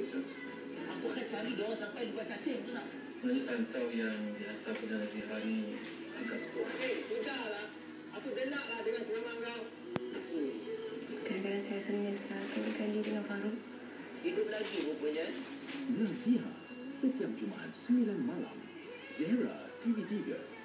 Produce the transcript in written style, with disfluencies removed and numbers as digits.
nuisance. Aku akan cari dia orang sampai buat cacing tu nak. Manis santau yang dihantar pada naziha ni agak kuat. Sudahlah. Aku jelaklah dengan serangan kau. Kadang-kadang saya rasa menyesal kawinkan dia dengan Farouk. Hidup lagi rupanya. Naziha setiap Jumaat 9 malam. Zehra TV3.